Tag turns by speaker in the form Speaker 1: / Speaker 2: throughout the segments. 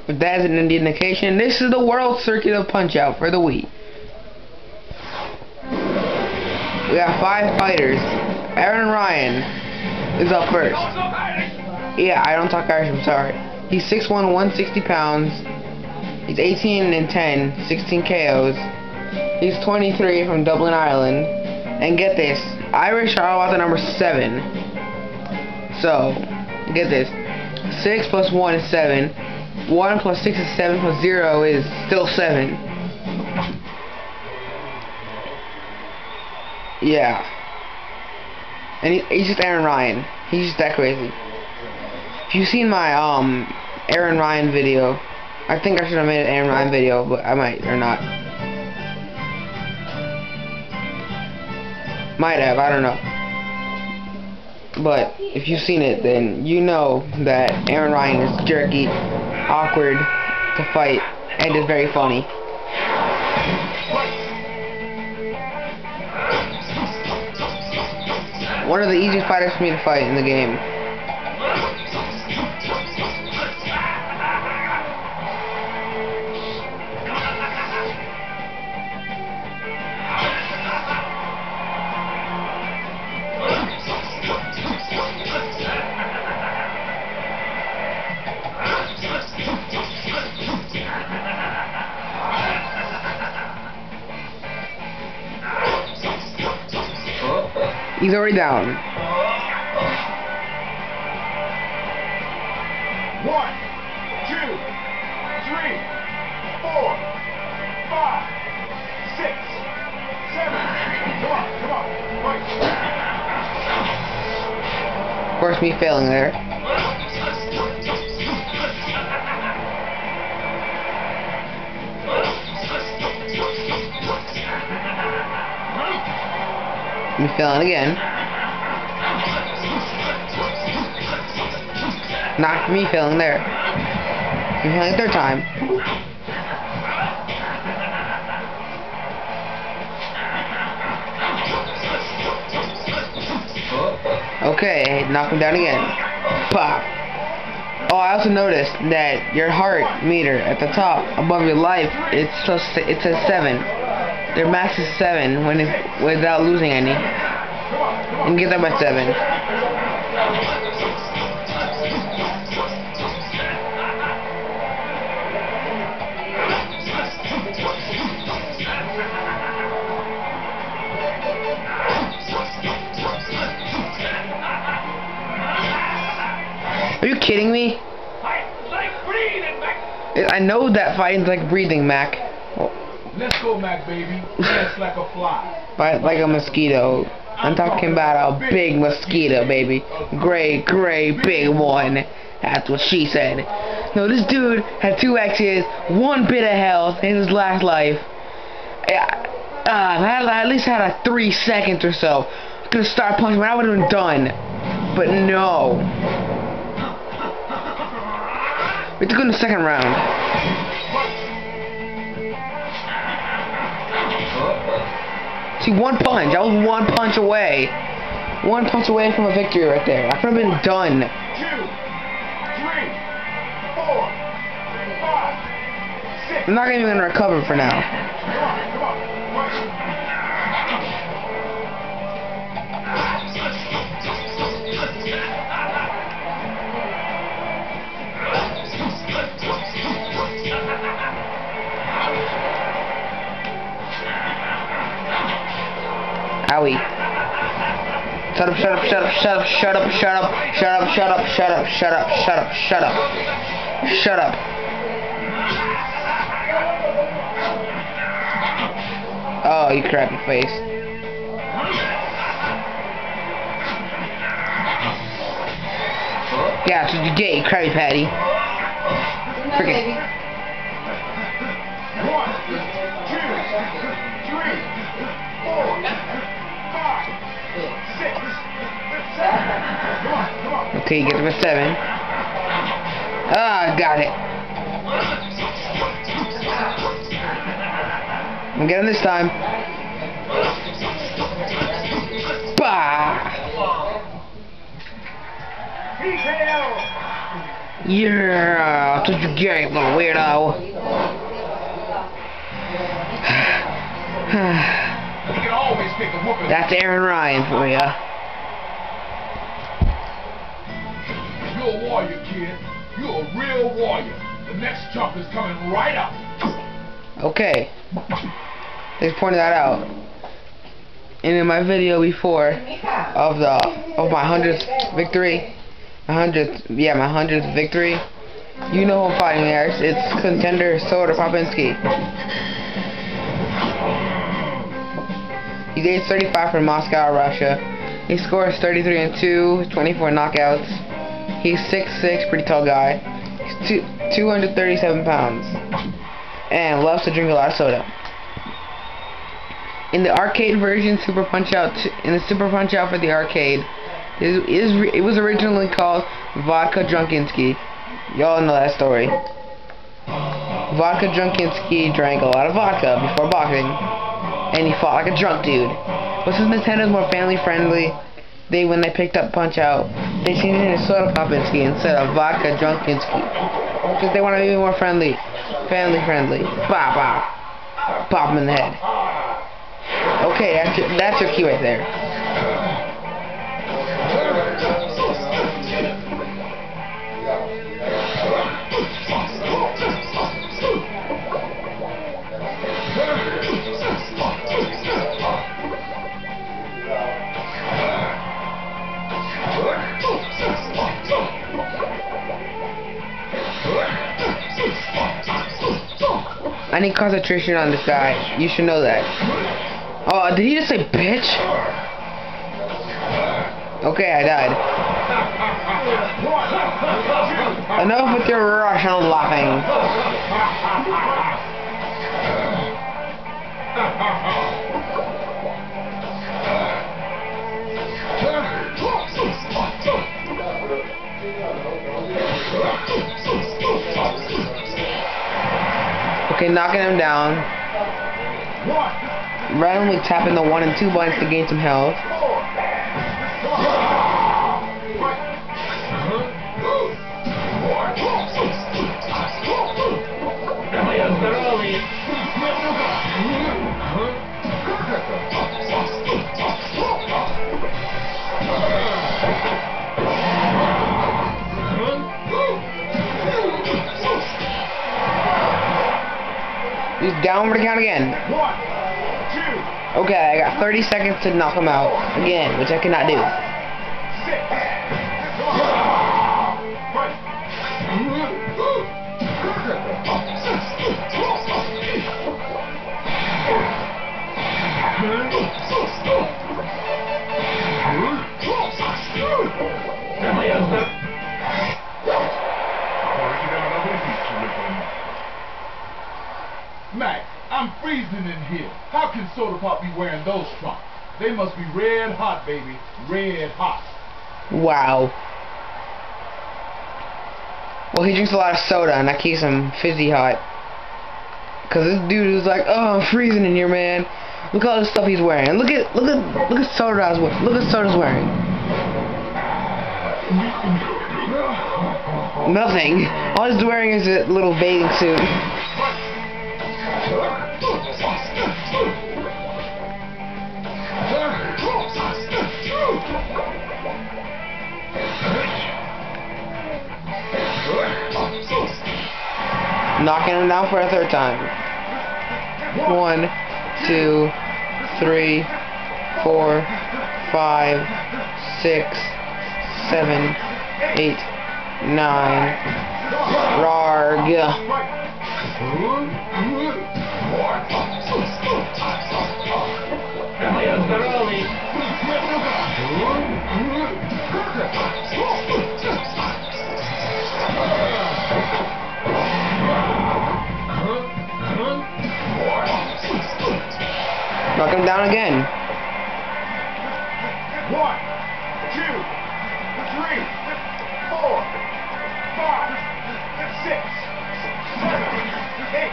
Speaker 1: If that is an indication, this is the World Circuit of Punch-Out for the Wii. We have 5 fighters. Aaron Ryan is up first. Yeah, I don't talk Irish, I'm sorry. He's 6'1", 160 pounds. He's 18-10, 16 KOs. He's 23 from Dublin, Ireland. And get this, Irish are all about the number 7. So, get this. 6 plus 1 is 7. 1 plus 6 is 7 plus 0 is still 7. Yeah. And he's just Aaron Ryan. He's just that crazy. If you've seen my Aaron Ryan video, I think I should have made an Aaron Ryan video, but I might or not. Might have, I don't know. But if you've seen it, then you know that Aaron Ryan is jerky, awkward to fight, and is very funny. One of the easiest fighters for me to fight in the game. He's already down.
Speaker 2: 1, 2, 3, 4, 5, 6, 7. Come on, fight.
Speaker 1: Of course, me failing there. Me failing again. Not me failing there. Me failing a third time. Okay, knock him down again. Pop. Oh, I also noticed that your heart meter at the top above your life, it says 7. Their max is 7 without losing any. And get them at 7. Are you kidding me? I know that fighting's like breathing, Mac.
Speaker 2: Let's go, Mac, baby. Dance like a fly.
Speaker 1: Fight like a mosquito. I'm talking about a big mosquito, baby. Gray, big one. That's what she said. No, this dude had 2 X's, 1 bit of health in his last life. I at least had a 3 seconds or so. Could have started punching, but I would have been done. But no. We have to go in the second round. See, 1 punch. I was 1 punch away. 1 punch away from a victory right there. I could have been done.
Speaker 2: 2, 3, 4, 5, 6.
Speaker 1: I'm not even gonna recover for now. Owie. Shut up, shut up, shut up, shut up, shut up, shut up, shut up, shut up, shut up, shut up, shut up, shut up. Shut up. Oh, you crappy face. Yeah, that's what you get, you Krabby Patty. Freaking.
Speaker 2: 1, 2, 3, 4, 5, 6, 7. Come on.
Speaker 1: Okay, you get to a 7. Ah, got it. I'm getting this time. Bah! Yeah, that's what you get, little weirdo.
Speaker 2: You can always pick a whooping.
Speaker 1: That's Aaron Ryan for you.
Speaker 2: You're a warrior, kid. You're a real warrior. The next jump is coming right up.
Speaker 1: Okay. They pointed that out. And in my video before of my 100th victory, my 100th victory, you know who I'm fighting there. It's contender Soda Popinski. He's age 35 from Moscow, Russia. He scores 33-2, 24 knockouts. He's 6'6", pretty tall guy. He's 237 pounds. And loves to drink a lot of soda. In the arcade version, Super Punch-Out for the arcade, it was originally called Vodka Drunkinski. Y'all know that story. Vodka Drunkinski drank a lot of vodka before boxing, and he fought like a drunk dude. But since Nintendo's more family friendly, when they picked up Punch-Out, they changed it to Soda Popinski instead of Vodka Drunkinski, because they want to be more family friendly. Pop, pop, pop him in the head. Okay, that's your key right there. I need concentration on this guy. You should know that. Oh, did he just say bitch? Okay, I died. Enough with your Russian laughing. Okay, knocking him down. Randomly tapping the 1 and 2 buttons to gain some health. He's downward count again. Okay, I got 30 seconds to knock him out again, which I cannot do.
Speaker 2: Mac, I'm freezing in here. How can Soda Pop be wearing those trunks? They must be red hot, baby. Red hot.
Speaker 1: Wow. Well, he drinks a lot of soda, and that keeps him fizzy hot. Cause this dude is like, oh, I'm freezing in here, man. Look at all the stuff he's wearing. Look at Soda's wearing. Nothing. All he's wearing is a little bathing suit. Knocking him down for a third time. 1, 2, 3, 4, 5, 6, 7, 8, 9. Rarg. Knock him down again.
Speaker 2: 1, 2, 3, 4, 5, 6, 7, 8,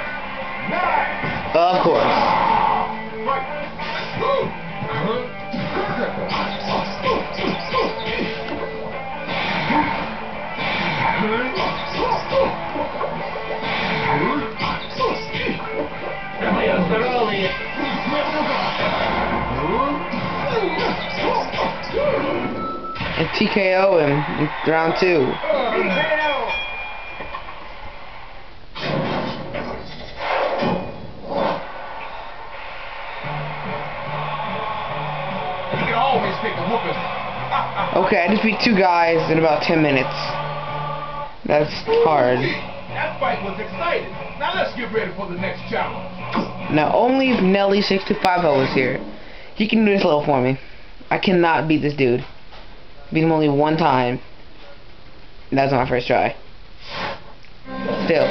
Speaker 2: 9.
Speaker 1: Of course.
Speaker 2: Right.
Speaker 1: And TKO him in round 2. Okay, I just beat 2 guys in about 10 minutes. That's hard.
Speaker 2: That fight was exciting. Now let's get ready for the next challenge.
Speaker 1: Now only if Nelly625 was here. He can do this level for me. I cannot beat this dude. Beat him only 1 time. That was my first try. Still.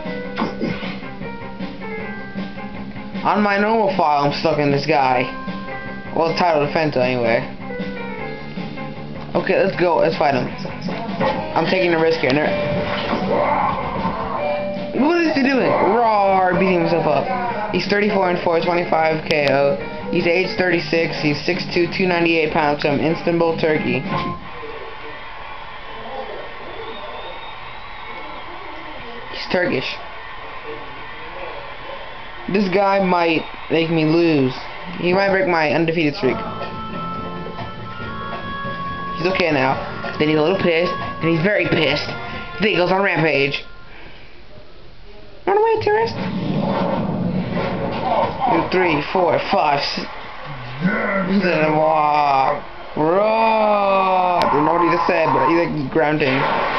Speaker 1: On my normal file, I'm stuck in this guy. Well, the title defense anyway. Okay, let's go. Let's fight him. I'm taking a risk here. What is he doing? Roar, beating himself up. He's 34-4, 25 KO. He's age 36. He's 6'2", 298 pounds from Istanbul, Turkey. He's Turkish. This guy might make me lose. He might break my undefeated streak. He's okay now. Then he's a little pissed, and he's very pissed. Then he goes on rampage. Run away, terrorist. 2, 3, 4, 5, 6. Wow. Raw. I don't know what he just said, but he's like grounding.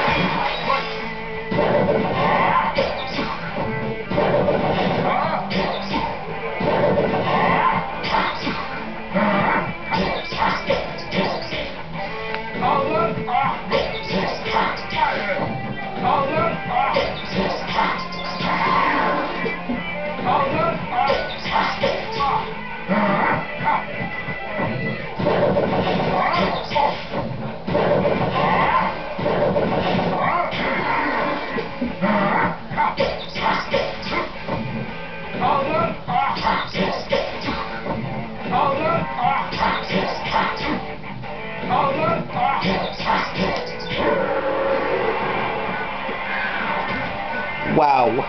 Speaker 1: Wow.
Speaker 2: 1, 2, 3,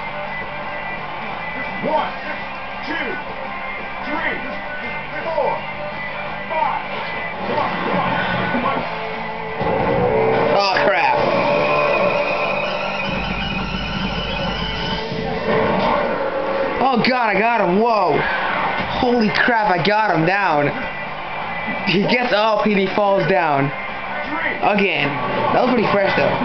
Speaker 2: 4, 5.
Speaker 1: Oh crap. Oh god, I got him. Whoa. Holy crap, I got him down. He gets up and he falls down. Again. That was pretty fresh though.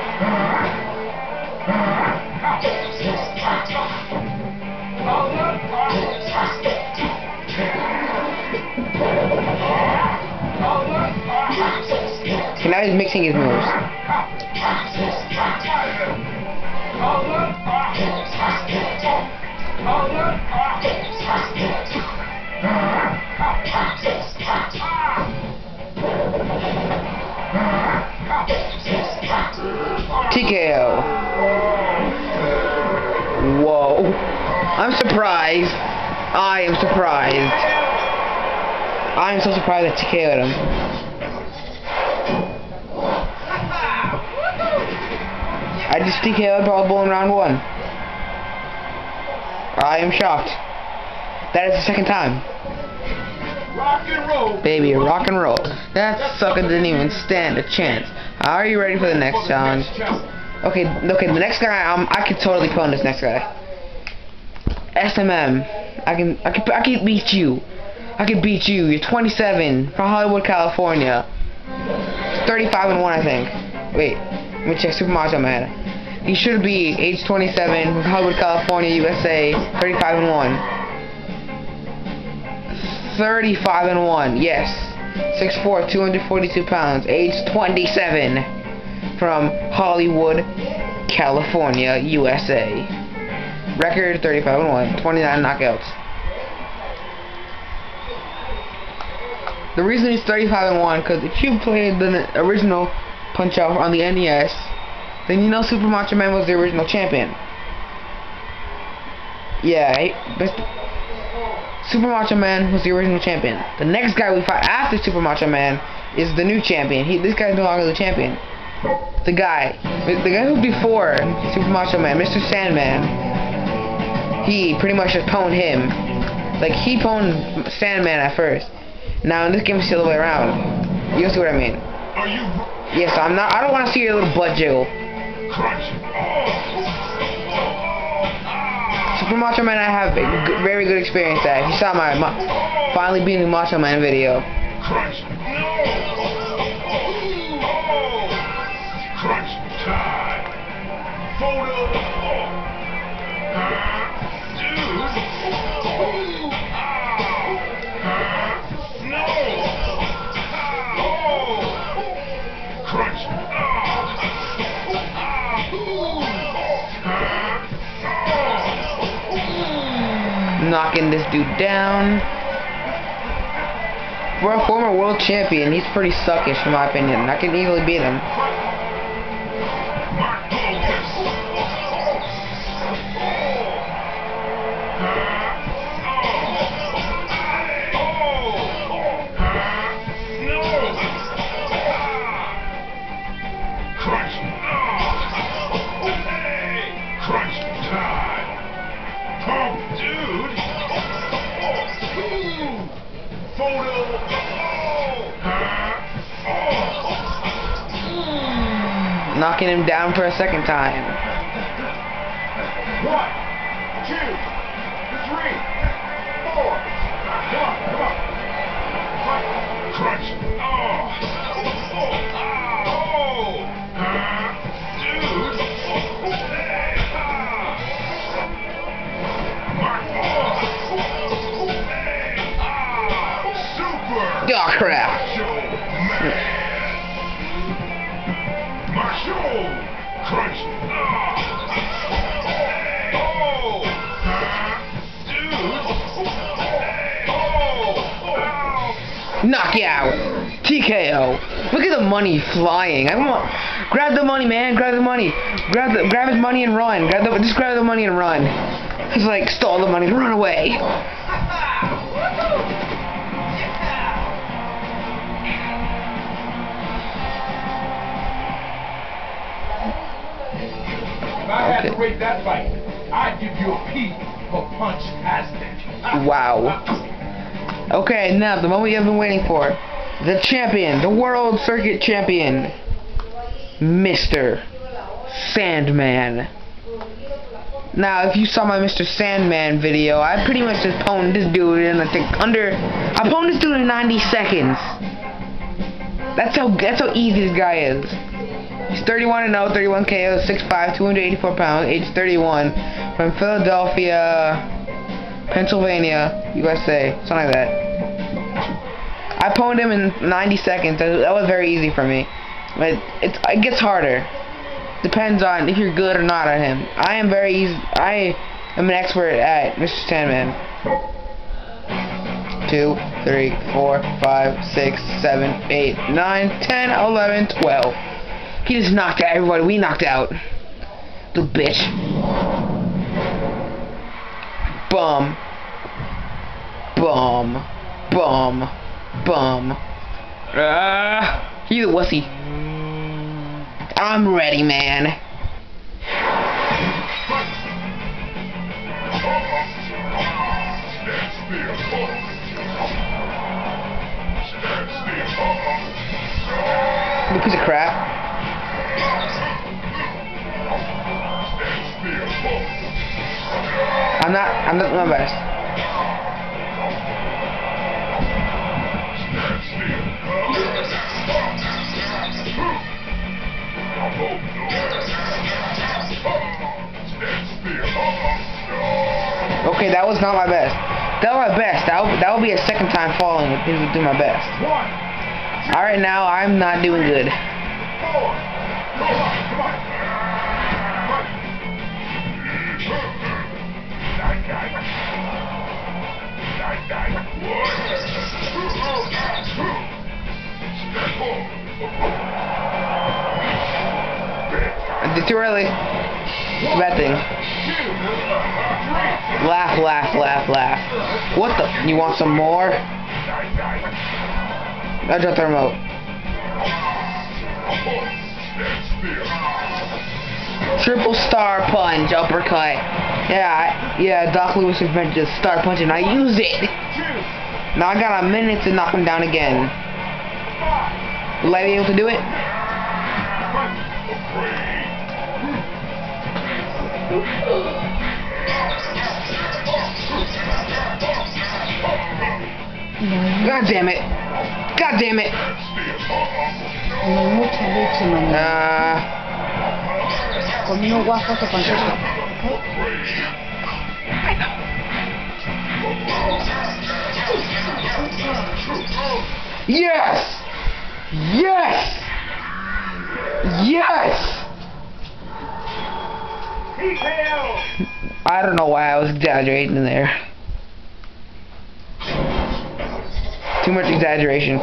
Speaker 1: Okay, now he's mixing his moves. TKO. Whoa. I'm surprised. I am surprised. I am so surprised I TKO'd him. I just TKO'd Paul Bull in round 1. I am shocked. That is the second time.
Speaker 2: Rock and roll.
Speaker 1: Baby, rock and roll. That sucker didn't even stand a chance. Are you ready for the next challenge? Okay, the next guy, I can totally pwn this next guy. SMM. I can beat you. I can beat you. You're 27 from Hollywood, California. 35-1, I think. Wait, let me check. Super Macho Man. He should be age 27 from Hollywood, California, USA. 35-1. 35-1. Yes. 6'4", 242 pounds. Age 27 from Hollywood, California, USA. Record 35-1. 29 knockouts. The reason he's 35-1 because if you played the original Punch-Out on the NES, then you know Super Macho Man was the original champion. Yeah, Super Macho Man was the original champion. The next guy we fight after Super Macho Man is the new champion. This guy's no longer the champion. The guy who before Super Macho Man, Mr. Sandman, he pretty much just pwned him. Like, he pwned Sandman at first. Now in this game it's the other way around. You see what I mean?
Speaker 2: Are you?
Speaker 1: Yes, I don't want to see your little butt jiggle. Super Macho Man, I have a very good experience at. If you saw my finally beating Macho Man video.
Speaker 2: Crunch. Crunch time. Photo. Dude. No. Crunch.
Speaker 1: Knocking this dude down. For a former world champion, he's pretty suckish in my opinion. I can easily beat him.
Speaker 2: Crunch time. Pump, dude. Photo.
Speaker 1: Knocking him down for a second time.
Speaker 2: 1, 2, 3, 4. Come on. Crunch. Dude. Super.
Speaker 1: Oh crap.
Speaker 2: Macho. Crunch. Dude.
Speaker 1: Knockout. TKO. Look at the money flying. I want grab the money, man. Grab the money. Grab his money and run. Just grab the money and run. It's like stole the money and run away.
Speaker 2: If I had to rate that fight, I'd give you a P for punch-tastic.
Speaker 1: Wow. Okay, now the moment you've been waiting for. The champion, the world circuit champion, Mr. Sandman. Now, if you saw my Mr. Sandman video, I pretty much just pwned this dude in I pwned this dude in 90 seconds. That's how easy this guy is. He's 31-0, 31 KOs, 6'5", 284 pounds, age 31, from Philadelphia, Pennsylvania, USA, something like that. I pwned him in 90 seconds. That was very easy for me. But it gets harder. Depends on if you're good or not at him. I am an expert at Mr. Sandman. 2, 3, 4, 5, 6, 7, 8, 9, 10, 11, 12. He just knocked out everybody. We knocked out. Little bitch. Bum. Bum. Bum. Bum. You wussy. I'm ready, man. You piece of crap. I'm not my best. Okay, that was not my best. That was my best. That will be a second time falling if he would do my best. Alright, now I'm not doing good. I did too early. It's a bad thing. Laugh, laugh, laugh, laugh. What the? You want some more? I dropped the remote. Triple star punch, uppercut. Yeah, Doc Lewis invented star punch and I use it. Now I got a minute to knock him down again. Will I be able to do it? God damn it. God damn it.
Speaker 3: No hay mucha leche, mañana. Comí unos guajos con queso.
Speaker 1: Yes! Yes! Yes! I don't know why I was exaggerating there. Too much exaggeration.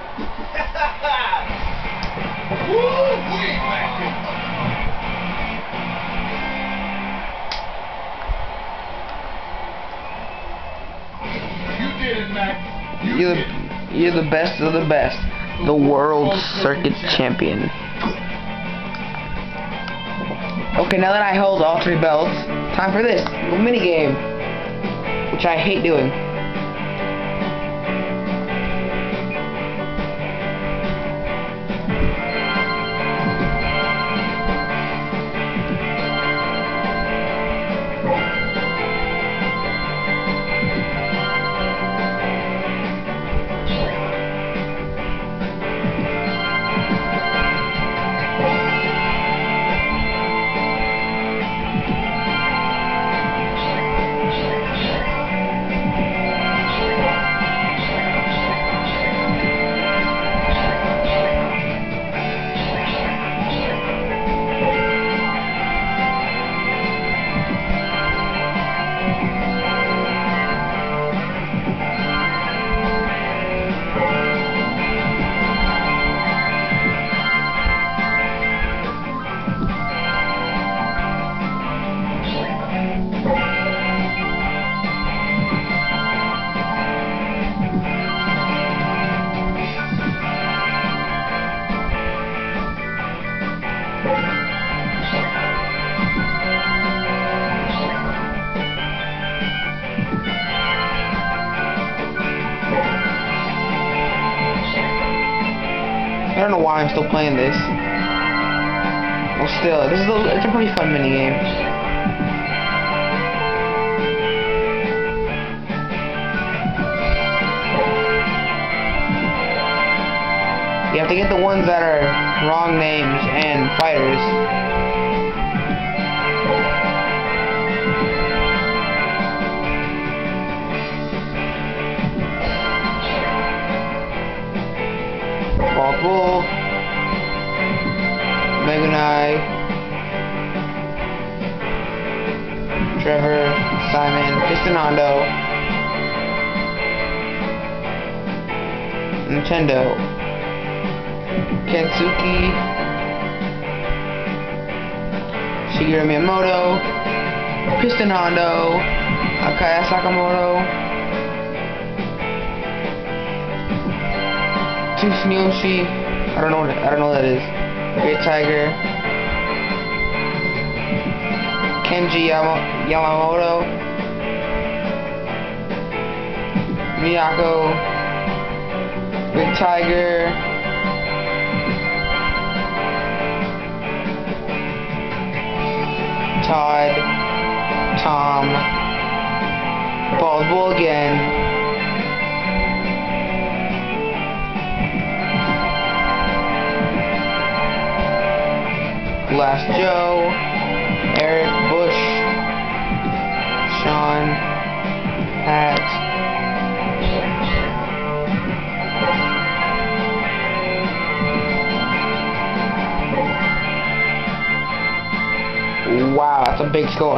Speaker 2: You did it, Mac.
Speaker 1: You're the best of the best. The World Circuit Champion. Okay, now that I hold all 3 belts, time for this little mini game, which I hate doing. I don't know why I'm still playing this. Well, still, it's a pretty fun mini game. You have to get the ones that are wrong names and fighters. Bull, Mega Knight, Trevor, Simon, Piston Hondo, Nintendo, Kensuke, Shigeru Miyamoto, Piston Hondo, Akaya Sakamoto, Tsuyoshi, I don't know what that is. Great Tiger, Kenji Yamamoto, Miyako, Big Tiger, Todd, Tom, Bald Bull again. Last Joe, Eric, Bush, Sean, Pat, wow, that's a big score.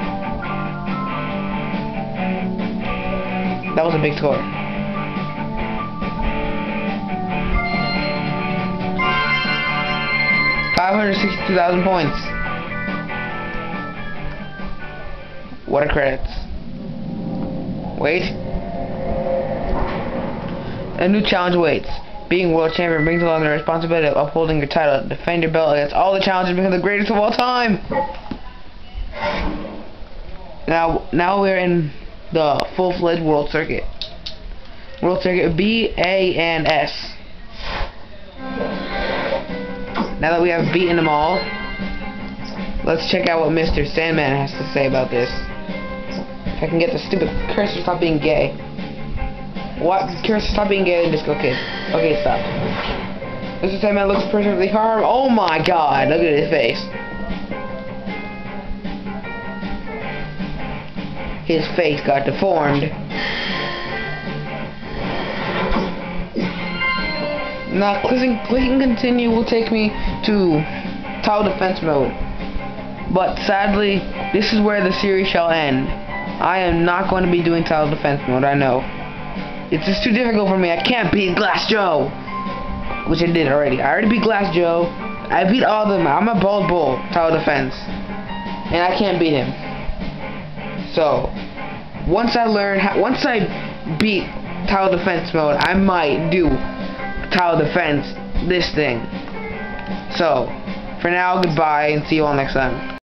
Speaker 1: That was a big score. $562,000 points. What are credits? Wait. A new challenge waits. Being world champion brings along the responsibility of upholding your title. Defend your belt against all the challenges and become the greatest of all time. Now we're in the full-fledged World Circuit. World Circuit B, A, and S. Now that we have beaten them all, let's check out what Mr. Sandman has to say about this. If I can get the stupid cursor to stop being gay. What? Cursor, stop being gay and Disco Kid. Okay, stop. Mr. Sandman looks perfectly harmed. Oh my god, look at his face. His face got deformed. Now, clicking continue will take me to title defense mode. But sadly, this is where the series shall end. I am not going to be doing title defense mode, I know. It's just too difficult for me. I can't beat Glass Joe. Which I did already. I already beat Glass Joe. I beat all of them. I'm a bald bull, title defense. And I can't beat him. So, once I beat title defense mode, I might do title defense this thing. So, for now, goodbye and see you all next time.